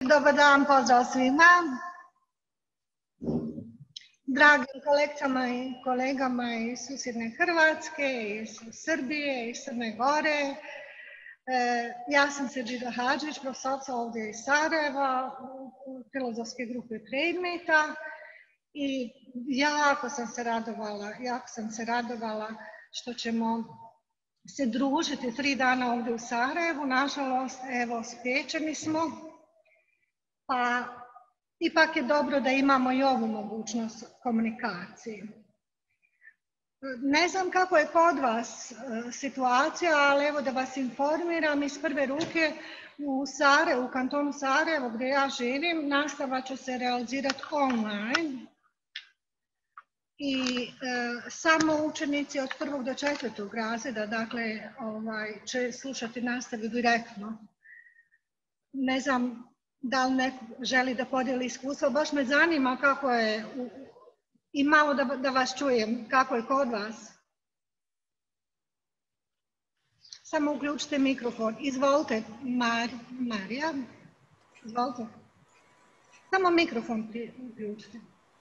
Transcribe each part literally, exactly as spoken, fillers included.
Dobar dan, pozdrav svima. Dragim kolegama i kolegama iz susjedne Hrvatske, iz Srbije, iz Crne Gore. Ja sam Serdžida Hadžić, profesorica ovdje iz Sarajeva, u filozofske grupe predmeta i jako sam se radovala, jako sam se radovala što ćemo se družiti tri dana ovdje u Sarajevu. Nažalost, evo, spriječeni smo, pa ipak je dobro da imamo i ovu mogućnost komunikacije. Ne znam kako je kod vas situacija, ali evo da vas informiram iz prve ruke u Sarajevu, u kantonu Sarajevo gdje ja živim, nastava će se realizirati online i e, samo učenici od prvog do četvrtog razreda, dakle, ovaj, će slušati nastavu direktno. Ne znam da li neko želi da podijeli iskustvo, baš me zanima kako je, i malo da, da vas čujem, kako je kod vas. Samo uključite mikrofon. Izvolite, Mar, Marija. Izvolite. Samo mikrofon uključite.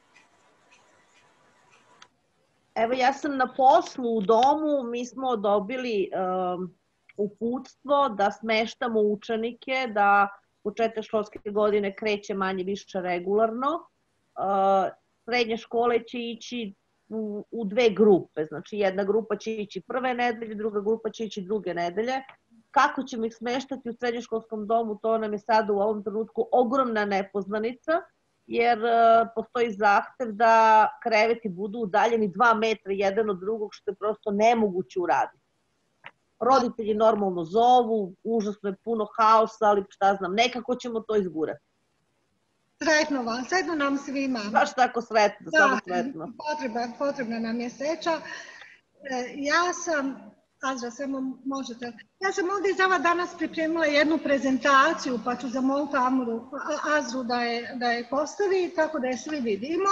Evo, ja sam na poslu u domu, mi smo dobili um, uputstvo da smeštamo učenike, da početak školske godine kreće manje više regularno. Uh, srednje škole će ići u, u dve grupe, znači jedna grupa će ići prve nedelje, druga grupa će ići druge nedelje. Kako ćemo ih smeštati u srednjoškolskom domu, to nam je sada u ovom trenutku ogromna nepoznanica, jer uh, postoji zahtev da kreveti budu udaljeni dva metra jedan od drugog, što je prosto nemoguće uraditi. Roditelji normalno zovu, užasno je puno haosa, ali šta znam, nekako ćemo to izgurati. Sretno vam, sretno nam svima. Baš tako sretno, da, samo sretno. Potrebna, potrebna nam je sreća. E, ja sam, Azra, samo možete, ja sam ovdje za vas danas pripremila jednu prezentaciju, pa ću zamoliti Amuru, Azru da je, da je postavi, tako da je svi vidimo.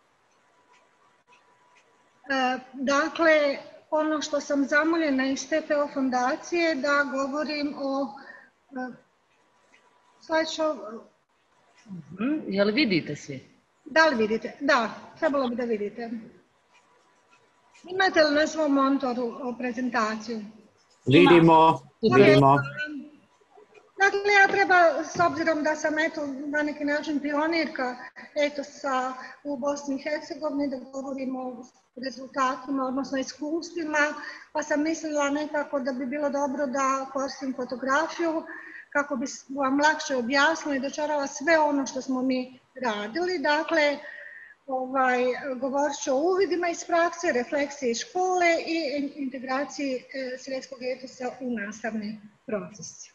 E, dakle, ono što sam zamoljena iz T P O fondacije da govorim o uh, slajdshow. Mm-hmm. Je li vidite svi? Da li vidite? Da, trebalo bi da vidite. Imate li na svom monitoru prezentaciju? Vidimo, vidimo. Dakle, ja treba, s obzirom da sam eto, na neki način pionirka eto, sa, u Bosni i Hercegovini, da govorimo o rezultatima, odnosno iskustvima, pa sam mislila nekako da bi bilo dobro da koristim fotografiju kako bi vam lakše objasnila i dočarala sve ono što smo mi radili. Dakle, ovaj, govorit ću o uvidima iz prakse, refleksiji iz škole i integraciji e, svjetskog etosa u nastavni proces.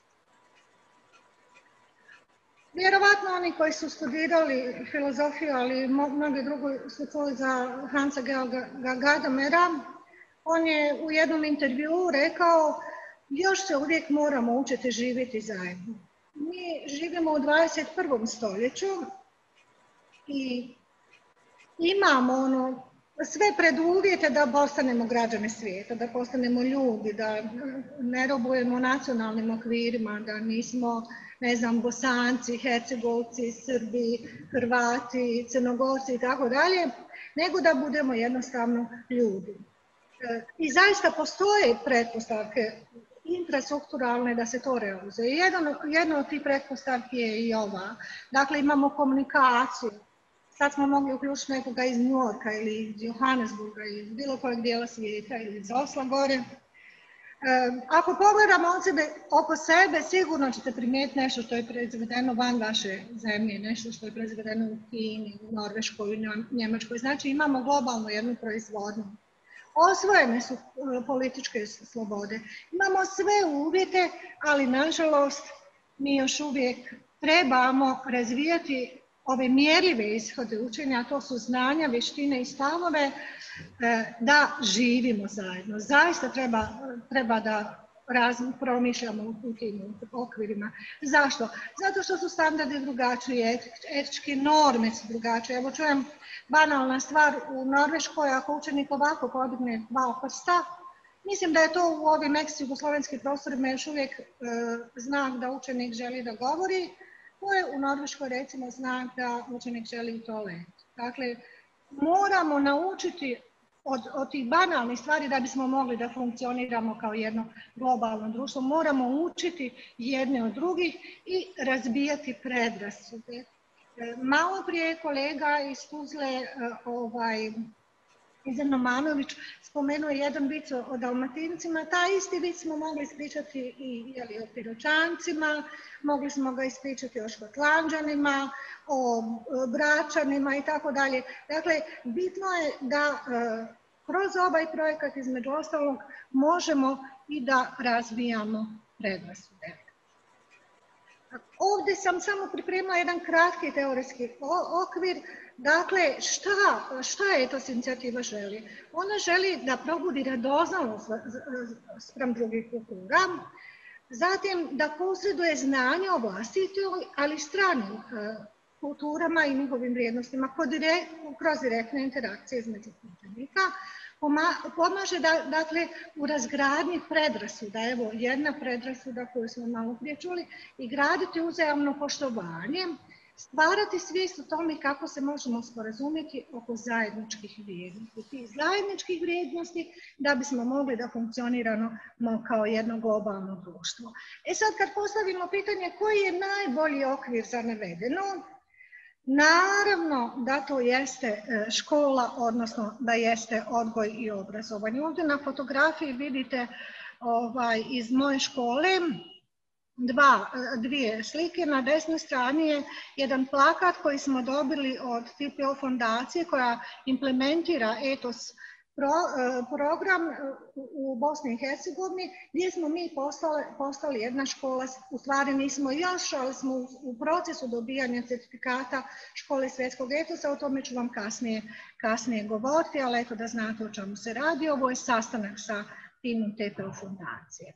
Vjerovatno oni koji su studirali filozofiju, ali mnogi drugi su čuli za Hansa Georga Gadamera, on je u jednom intervjuu rekao još se uvijek moramo učiti živjeti zajedno. Mi živimo u dvadeset prvom stoljeću i imamo ono, sve preduvjete da postanemo građani svijeta, da postanemo ljudi, da ne robujemo nacionalnim okvirima, da nismo, ne znam, Bosanci, Hercegovci, Srbi, Hrvati, Crnogorci i tako dalje, nego da budemo jednostavno ljudi. I zaista postoje pretpostavke infrastrukturalne da se to realizuje. Jedno, jedno od tih pretpostavki je i ova. Dakle, imamo komunikaciju. Sad smo mogli uključiti nekoga iz New Yorka ili iz Johannesburga ili iz bilo kojeg dijela svijeta ili iz Osla gore. E, ako pogledamo od sebe, oko sebe, sigurno ćete primijetiti nešto što je proizvedeno van vaše zemlje, nešto što je proizvedeno u Kini, u Norveškoj, u Njemačkoj. Znači imamo globalnu jednu proizvodnju. Osvojene su političke slobode. Imamo sve uvjete, ali nažalost mi još uvijek trebamo razvijati ove mjerljive ishode učenja, a to su znanja, vještine i stavove, da živimo zajedno. Zaista treba, treba da raz, promišljamo u tim okvirima. Zašto? Zato što su standardi drugačiji, etičke norme su drugačije. Evo čujem banalna stvar u Norveškoj, ako učenik ovako podigne dva prsta, mislim da je to u ovim ex-jugoslovenskim prostorima još uvijek e, znak da učenik želi da govori, To je u Norveškoj recimo znak da učenik želi u toalet. Dakle, moramo naučiti od, od tih banalnih stvari da bismo mogli da funkcioniramo kao jedno globalno društvo. Moramo učiti jedne od drugih i razbijati predrasude. Malo prije je kolega iz Tuzle, ovaj, Izan Manović, spomenuo jedan vic o Dalmatincima. Taj isti vic smo mogli ispričati i jeli, o Piroćancima, mogli smo ga ispričati o Škotlanđanima, o Bračanima i tako dalje. Dakle, bitno je da kroz ovaj projekat između ostalog možemo i da razvijamo predrasude. Ovdje sam samo pripremila jedan kratki teoretski okvir. Dakle, šta, šta Etos inicijativa želi? Ona želi da probudi radoznalost spram drugih kultura, zatim da posjeduje znanje o vlastitoj, ali stranim kulturama i njihovim vrijednostima kroz direktne interakcije između učenika. Pomaže da, dakle, u razgradnji predrasuda, evo jedna predrasuda koju smo malo prije čuli, i graditi uzajamno poštovanje, stvarati svijest o tome kako se možemo sporazumjeti oko zajedničkih vrijednosti. Tih zajedničkih vrijednosti da bismo mogli da funkcioniramo kao jedno globalno društvo. E sad kad postavimo pitanje koji je najbolji okvir za navedeno, naravno da to jeste škola, odnosno da jeste odgoj i obrazovanje. Ovdje na fotografiji vidite ovaj, iz moje škole dva, dvije slike. Na desnoj strani je jedan plakat koji smo dobili od T P O fondacije koja implementira Etos Pro, program u Bosni i Hercegovini gdje smo mi postali, postali jedna škola, u stvari nismo još, ali smo u, u procesu dobijanja certifikata škole svjetskog etosa, o tome ću vam kasnije, kasnije govoriti, ali eto da znate o čemu se radi. Ovo je sastanak sa timom T P O fondacije.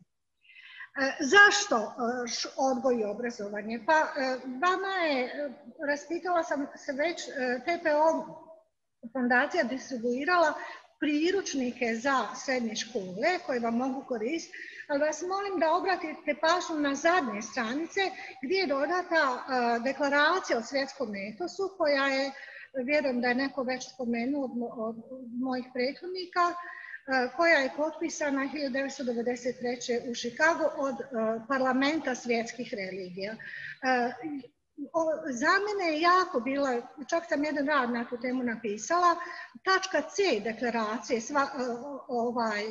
E, zašto odgoj i obrazovanje? Pa vama je, raspitala sam se već, T P O fondacija distribuirala priručnike za srednje škole koje vam mogu koristiti, ali vas molim da obratite pažnju na zadnje stranice gdje je dodata uh, deklaracija o svjetskom etosu koja je, vjerujem da je neko već spomenuo od, od mojih prethodnika, uh, koja je potpisana hiljadu devetsto devedeset treće u Chicagu od uh, parlamenta svjetskih religija. Uh, O, za mene je jako bila, čak sam jedan rad na tu temu napisala, tačka C deklaracije sva, ovaj,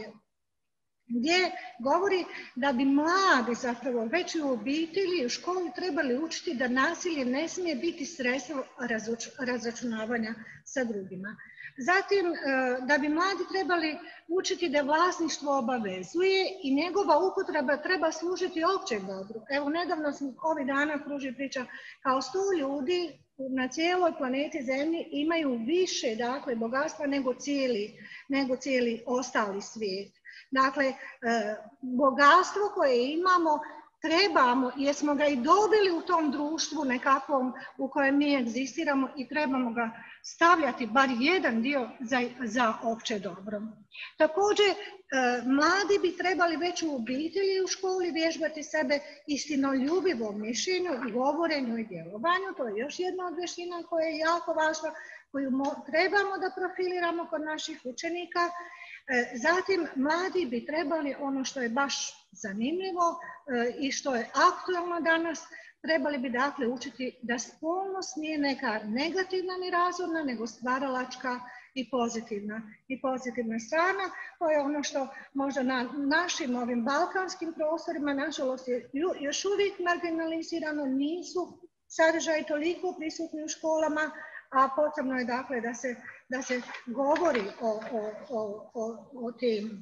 gdje govori da bi mladi zapravo već u obitelji i u školi trebali učiti da nasilje ne smije biti sredstvo razračunavanja sa drugima. Zatim, da bi mladi trebali učiti da vlasništvo obavezuje i njegova upotreba treba služiti općem dobru. Evo, nedavno smo ovih dana kruži priča kao sto ljudi na cijeloj planeti Zemlji imaju više, dakle, bogatstva nego cijeli, nego cijeli ostali svijet. Dakle, bogatstvo koje imamo trebamo, jer smo ga i dobili u tom društvu nekakvom u kojem mi egzistiramo i trebamo ga stavljati bar jedan dio za, za opće dobro. Također, e, mladi bi trebali već u obitelji i u školi vježbati sebe istinoljubivom mišljenju, govorenju i djelovanju. To je još jedna od vještina koja je jako važna, koju trebamo da profiliramo kod naših učenika. E, zatim, mladi bi trebali, ono što je baš zanimljivo e, i što je aktualno danas, trebali bi dakle učiti da spolnost nije neka negativna ni razorna, nego stvaralačka i pozitivna. I pozitivna strana, to je ono što možda na našim ovim balkanskim prostorima, nažalost, je još uvijek marginalizirano, nisu sadržaji toliko prisutni u školama, a potrebno je dakle da se, da se govori o, o, o, o, o tim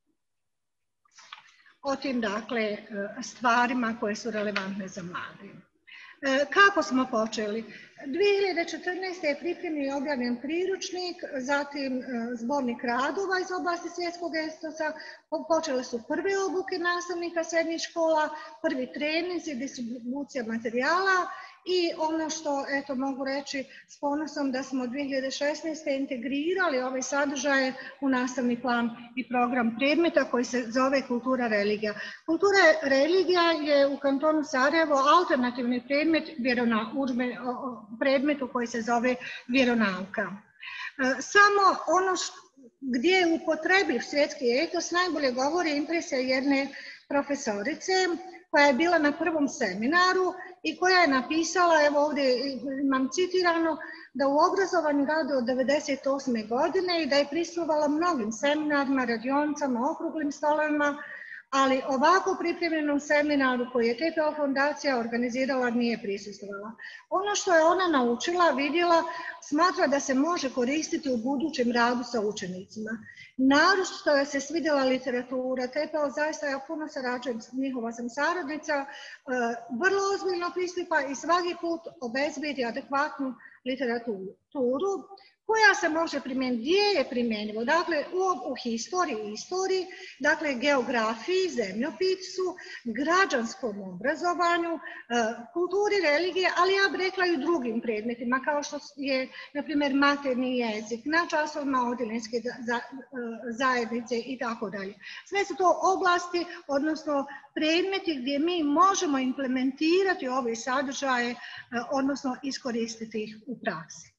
o tim dakle, stvarima koje su relevantne za mlade. Kako smo počeli? dvije hiljade četrnaeste. je pripremljen i objavljen priručnik, zatim zbornik radova iz oblasti svjetskog etosa, počele su prve obuke nastavnika srednjih škola, prvi treninzi, distribucija materijala I ono što eto, mogu reći s ponosom da smo dvije hiljade šesnaeste. integrirali ove sadržaje u nastavni plan i program predmeta koji se zove Kultura religija. Kultura religija je u kantonu Sarajevo alternativni predmet, vjerona, udžbe, predmetu koji se zove vjeronauka. Samo ono što, gdje je upotrebljiv svjetski etos najbolje govori impresija jedne profesorice koja je bila na prvom seminaru i koja je napisala, evo ovdje imam citirano, da u obrazovanju radi od devedeset osme. godine i da je prisustvovala mnogim seminarima, radionicama, okruglim stolovima, ali ovako pripremljenom seminaru koji je T P O fondacija organizirala nije prisustvovala. Ono što je ona naučila, vidjela, smatra da se može koristiti u budućem radu sa učenicima. Naročito je se svidjela literatura, T P O zaista, ja puno sarađujem, njihova sam saradnica, vrlo ozbiljno pristupa i svaki put obezbedi adekvatnu literaturu koja se može primijeniti, gdje je primjenjivo, dakle u, u historiji i istoriji, dakle geografiji, zemljopisu, građanskom obrazovanju, kulturi, religije, ali ja bih rekla i u drugim predmetima, kao što je, na primjer, materni jezik, na časovima odjelinske zajednice i tako dalje. Sve su to oblasti, odnosno predmeti gdje mi možemo implementirati ove sadržaje, odnosno iskoristiti ih u praksi.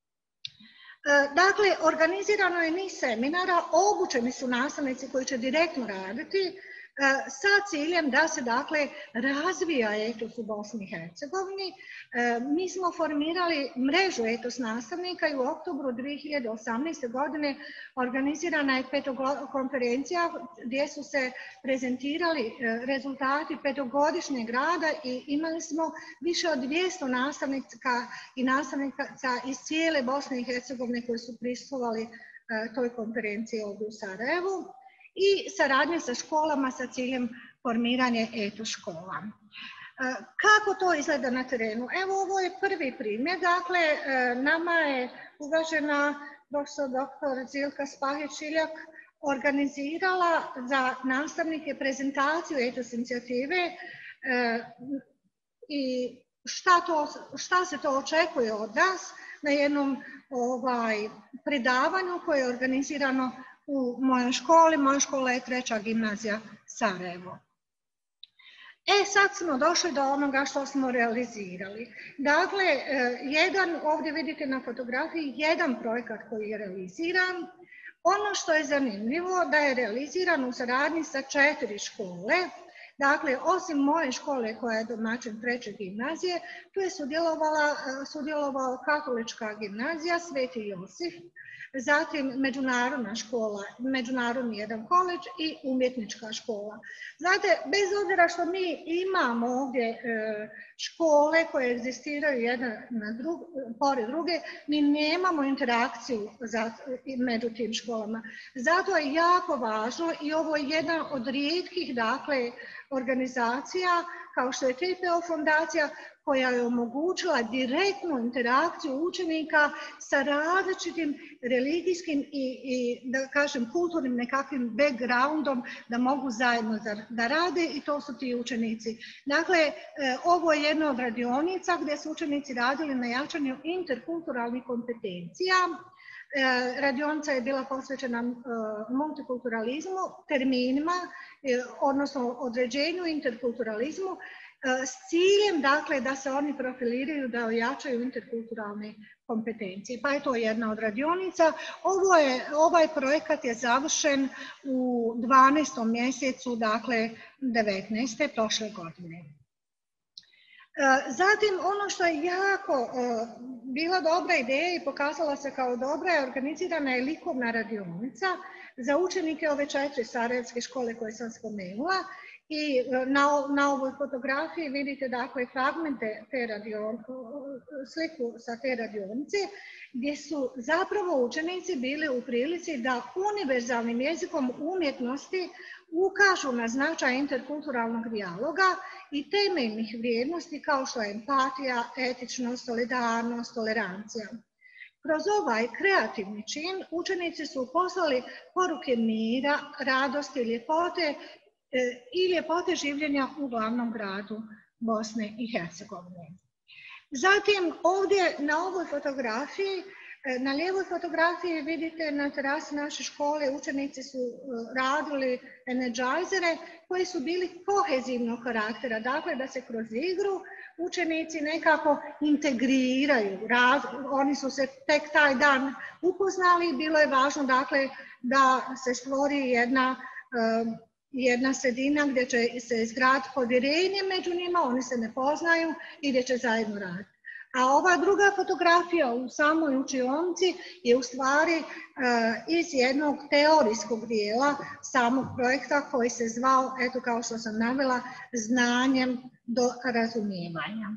Dakle, organizirano je niz seminara, obučeni su nastavnici koji će direktno raditi sa ciljem da se, dakle, razvija etos u Bosni i Hercegovini. Mi smo formirali mrežu etos nastavnika i u oktobru dvije hiljade osamnaeste. godine organizirana je petokonferencija gdje su se prezentirali rezultati petogodišnjeg rada i imali smo više od dvjesto nastavnika i nastavnika iz cijele Bosne i Hercegovine koji su prisustvovali toj konferenciji ovdje u Sarajevu i saradnje sa školama sa ciljem formiranja etos škola. Kako to izgleda na terenu? Evo, ovo je prvi primjer. Dakle, nama je uvažena profesor doktor Zilka Spahić-Šiljak organizirala za nastavnike prezentaciju etos inicijative i šta, to, šta se to očekuje od nas na jednom ovaj, predavanju koje je organizirano u mojoj školi. Moja škola je treća gimnazija Sarajevo. E, sad smo došli do onoga što smo realizirali. Dakle, jedan, ovdje vidite na fotografiji, jedan projekat koji je realiziran. Ono što je zanimljivo da je realiziran u saradnji sa četiri škole. Dakle, osim moje škole koja je domaćin treće gimnazije, tu je sudjelovala, sudjelovala Katolička gimnazija Sveti Josif, zatim međunarodna škola, međunarodni jedan koleđ i umjetnička škola. Znate, bez obzira što mi imamo ovdje škole koje egzistiraju jedna na drug, pored druge, mi nemamo interakciju za, među tim školama. Zato je jako važno i ovo je jedna od rijetkih, dakle, organizacija kao što je T P O fondacija koja je omogućila direktnu interakciju učenika sa različitim religijskim i, i da kažem kulturnim nekakvim backgroundom da mogu zajedno da, da rade i to su ti učenici. Dakle, e, ovo je jedna od radionica gdje su učenici radili na jačanju interkulturalnih kompetencija. E, radionica je bila posvećena e, multikulturalizmu, terminima, e, odnosno određenju interkulturalizmu, s ciljem, dakle, da se oni profiliraju, da ojačaju interkulturalne kompetencije. Pa je to jedna od radionica. Ovo je, ovaj projekat je završen u dvanaestom mjesecu, dakle, devetnaeste prošle godine. Zatim, ono što je jako bila dobra ideja i pokazala se kao dobra je organizirana je likovna radionica za učenike ove četiri sarajevske škole koje sam spomenula. I na, na ovoj fotografiji vidite, dakle, fragmente te radion, sliku sa te radionice gdje su zapravo učenici bili u prilici da univerzalnim jezikom umjetnosti ukažu na značaj interkulturalnog dijaloga i temeljnih vrijednosti kao što je empatija, etičnost, solidarnost, tolerancija. Kroz ovaj kreativni čin učenici su poslali poruke mira, radosti, ljepote i ljepote življenja u glavnom gradu Bosne i Hercegovine. Zatim ovdje na ovoj fotografiji, na lijevoj fotografiji vidite na terasi naše škole učenici su radili energizere koji su bili kohezivnog karaktera, dakle da se kroz igru učenici nekako integriraju. Oni su se tek taj dan upoznali i bilo je važno dakle da se stvori jedna, jedna sredina gdje će se izgraditi povjerenje među njima, oni se ne poznaju i gdje će zajedno raditi. A ova druga fotografija u samoj učionici je u stvari uh, iz jednog teorijskog dijela samog projekta koji se zvao, eto kao što sam navela, znanjem do razumijevanja.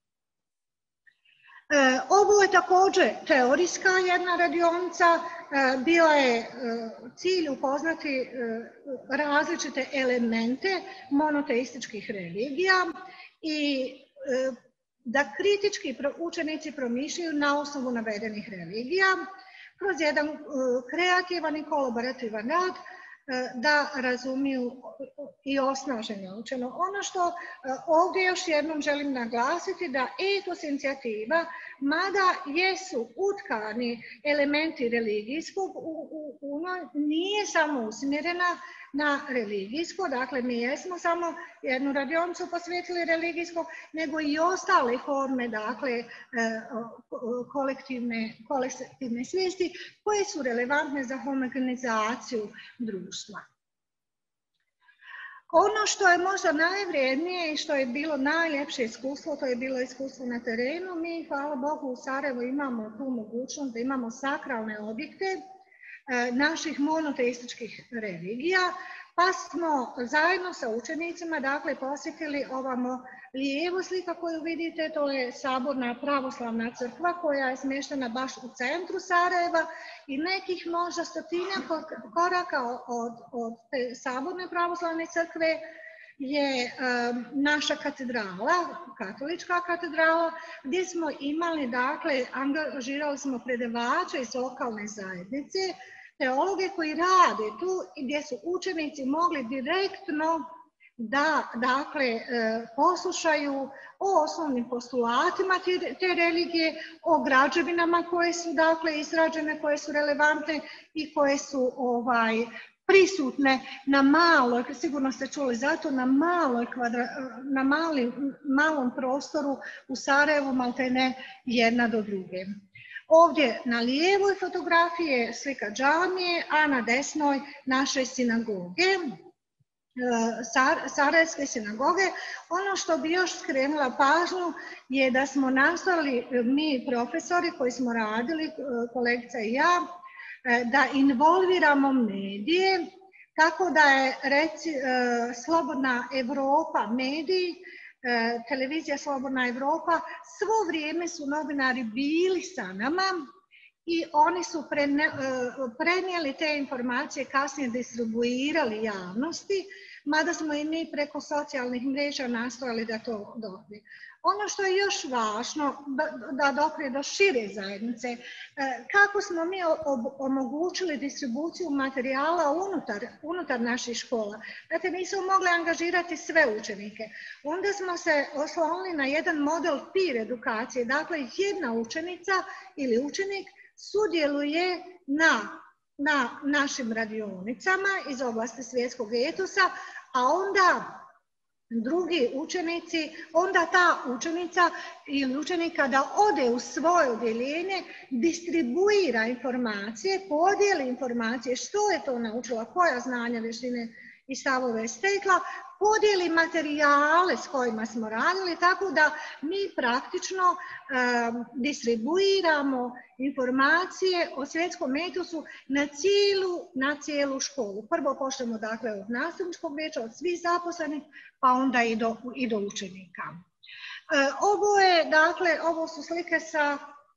Uh, ovo je također teorijska jedna radionica, uh, bio je uh, cilj upoznati uh, različite elemente monoteističkih religija i uh, da kritički učenici promišljaju na osnovu navedenih religija, kroz jedan kreativan i kolaborativan rad da razumiju i osnaže naučeno. Ono što ovdje još jednom želim naglasiti da etos inicijativa, mada jesu utkani elementi religijskog, nije samo usmjerena na religijsko, dakle mi jesmo samo jednu radionicu posvetili religijskog, nego i ostale forme, dakle, kolektivne, kolektivne svijesti koje su relevantne za homogenizaciju društva. Ono što je možda najvrijednije i što je bilo najljepše iskustvo, to je bilo iskustvo na terenu. Mi, hvala Bogu, u Sarajevu imamo tu mogućnost da imamo sakralne objekte naših monoteističkih religija, pa smo zajedno sa učenicima dakle, posjetili ovamo lijevu slika koju vidite, to je Saborna pravoslavna crkva koja je smještena baš u centru Sarajeva i nekih možda stotinjak koraka od, od te Saborne pravoslavne crkve je um, naša katedrala, katolička katedrala, gdje smo imali, dakle, angažirali smo predavače iz lokalne zajednice, teologe koji rade tu i gdje su učenici mogli direktno da, dakle, poslušaju o osnovnim postulatima te, te religije, o građevinama koje su, dakle, izrađene, koje su relevantne i koje su ovaj, prisutne na maloj, sigurno ste čuli zato, na maloj kvadra, na mali, malom prostoru u Sarajevu, maltene jedna do druge. Ovdje na lijevoj fotografiji je slika džamije, a na desnoj naše sinagoge, Sarajevske sinagoge. Ono što bi još skrenula pažnju je da smo nastojali, mi profesori koji smo radili, kolegica i ja, da involviramo medije, tako da je reci, Slobodna Evropa mediji, televizija Slobodna Evropa, svo vrijeme su novinari bili sa nama i oni su prenijeli te informacije, kasnije distribuirali javnosti, mada smo i mi preko socijalnih mreža nastojali da to doprije. Ono što je još važno, da doprije do šire zajednice, kako smo mi omogućili distribuciju materijala unutar, unutar naših škola. Znate, nismo mogli angažirati sve učenike. Onda smo se oslonili na jedan model peer edukacije. Dakle, jedna učenica ili učenik sudjeluje na, na našim radionicama iz oblasti svjetskog etosa, a onda drugi učenici, onda ta učenica ili učenik kada ode u svoje odjeljenje, distribuira informacije, podijeli informacije, što je to naučila, koja znanja, vještine i stavove stekla, podijeli materijale s kojima smo radili, tako da mi praktično um, distribuiramo informacije o svjetskom etosu na cijelu, na cijelu školu. Prvo pošljemo dakle od nastavničkog vijeća, od svih zaposlenih, pa onda i do, i do učenika. E, ovo je, dakle, ovo su slike sa,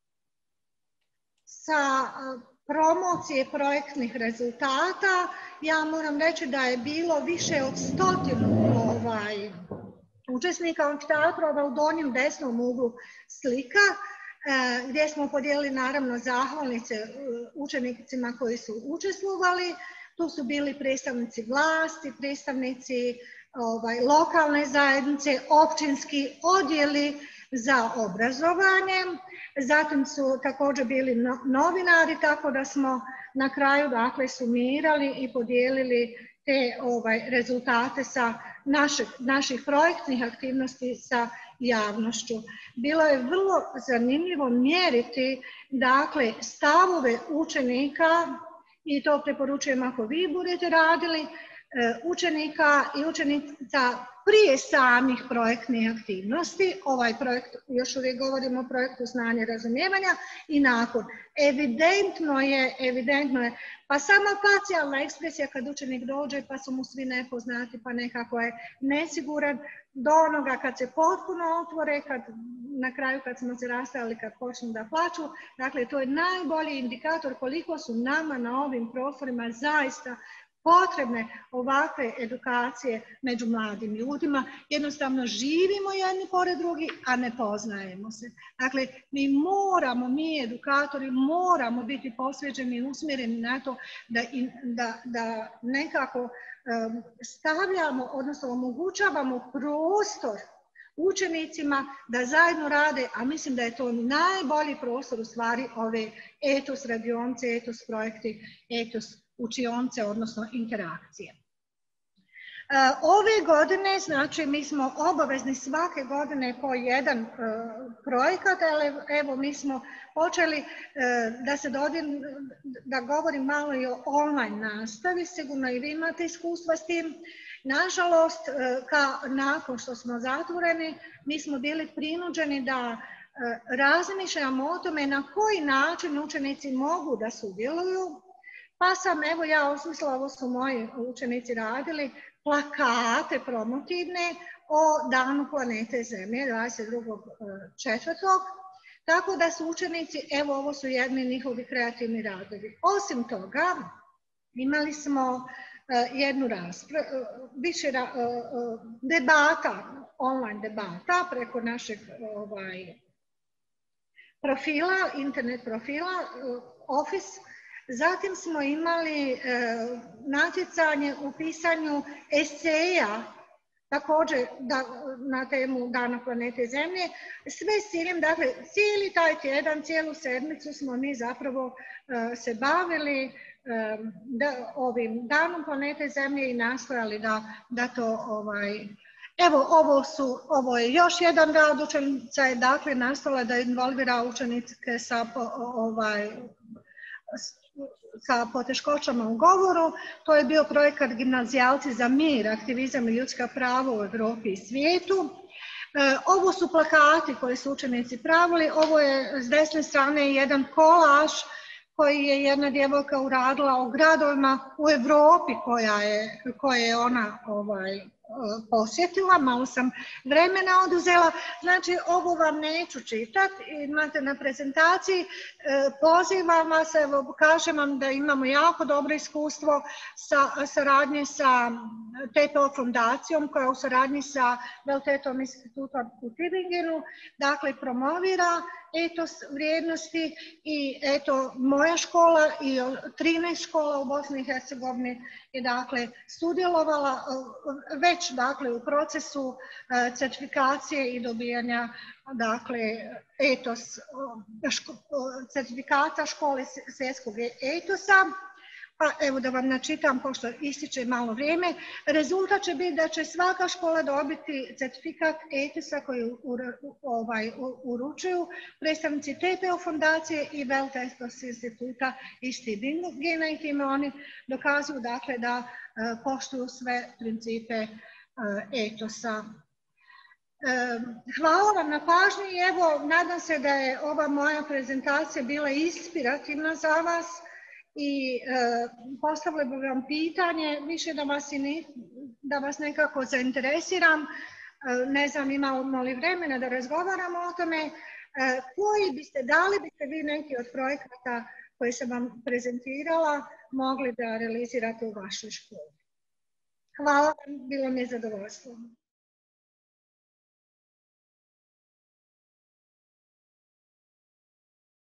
sa promocije projektnih rezultata. Ja moram reći da je bilo više od stotinu ovaj, učesnika amfiteatra u donjem desnom uglu slika, eh, gdje smo podijelili naravno zahvalnice učenicima koji su učestvovali. Tu su bili predstavnici vlasti, predstavnici ovaj, lokalne zajednice, općinski odjeli, za obrazovanje. Zatim su također bili novinari, tako da smo na kraju dakle sumirali i podijelili te ovaj, rezultate sa naših, naših projektnih aktivnosti sa javnošću. Bilo je vrlo zanimljivo mjeriti dakle stavove učenika, i to preporučujem ako vi budete radili, učenika i učenica prije samih projektnih aktivnosti. Ovaj projekt, još uvijek govorimo o projektu znanja i razumijevanja, i nakon. Evidentno je, evidentno je, pa sama facijalna ekspresija kad učenik dođe pa su mu svi nepoznati, pa nekako je nesiguran, do onoga kad se potpuno otvore, kad, na kraju kad smo se rastajali, kad počnu da plaču. Dakle, to je najbolji indikator koliko su nama na ovim prostorima zaista potrebne ovakve edukacije među mladim ljudima. Jednostavno živimo jedni pored drugi, a ne poznajemo se. Dakle, mi moramo, mi edukatori moramo biti posvećeni i usmjereni na to da, da, da nekako um, stavljamo, odnosno omogućavamo prostor učenicima da zajedno rade, a mislim da je to najbolji prostor u stvari ove etos radionice, etos projekti, etos učionce, odnosno interakcije. Ove godine, znači, mi smo obavezni svake godine po jedan uh, projekat, ali evo mi smo počeli uh, da se dodim, da govorim malo i o online nastavi, sigurno i vi imate iskustva s tim. Nažalost, uh, ka, nakon što smo zatvoreni, mi smo bili prinuđeni da uh, razmišljamo o tome na koji način učenici mogu da sudjeluju. Pa sam, evo ja osmislila, ovo su moji učenici radili, plakate promotivne o Danu planete Zemlje dvadeset drugog četvrtog Tako da su učenici, evo ovo su jedni njihovi kreativni radovi. Osim toga, imali smo uh, jednu raspravu, uh, više uh, uh, debata, online debata preko našeg ovaj, profila, internet profila, uh, Office. Zatim smo imali e, natjecanje u pisanju eseja, također da, na temu Dana planete Zemlje. Sve s ciljem, dakle, cijeli taj tjedan, cijelu sedmicu smo mi zapravo e, se bavili e, da, ovim Danom planete Zemlje i nastojali da, da to... Ovaj, evo, ovo, su, ovo je još jedan rad, učenica je dakle nastala da involvira učenike sa... Ovaj, sa poteškoćama u govoru. To je bio projekat Gimnazijalci za mir, aktivizam i ljudska prava u Europi i svijetu. E, ovo su plakati koje su učenici pravili. Ovo je s desne strane jedan kolaž koji je jedna djevojka uradila o gradovima u Europi koja je, koje je ona ovaj, posjetila. Malo sam vremena oduzela. Znači, ovo vam neću čitati. Imate na prezentaciji. Pozivam vas, evo, kažem vam da imamo jako dobro iskustvo sa saradnje sa T P O fondacijom koja u saradnji sa Veltetom institutom u Tübingenu, dakle, promovira etos vrijednosti i eto, moja škola i trinaest škola u Bosni i Hercegovini je dakle sudjelovala već dakle u procesu certifikacije i dobijanja dakle etos, ško, certifikata škole svjetskog etosa. Pa evo da vam načitam, pošto ističe malo vrijeme, rezultat će biti da će svaka škola dobiti certifikat etosa koji ovaj, uručuju predstavnici T P O fondacije i Welt Ethos instituta iz Tübingena i time oni dokazuju dakle da uh, poštuju sve principe uh, etosa. Hvala vam na pažnji i evo nadam se da je ova moja prezentacija bila inspirativna za vas. I e, postavila bih vam pitanje, više da vas, i ne, da vas nekako zainteresiram, e, ne znam imamo li vremena da razgovaramo o tome, e, koji biste, da li biste vi neki od projekata koje sam vam prezentirala mogli da realizirate u vašoj školi. Hvala vam, bilo mi je zadovoljstvo.